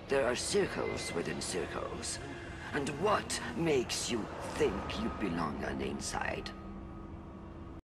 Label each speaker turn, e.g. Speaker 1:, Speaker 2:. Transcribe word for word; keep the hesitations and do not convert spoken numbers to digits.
Speaker 1: There are circles within circles. And what makes you think you belong on the inside?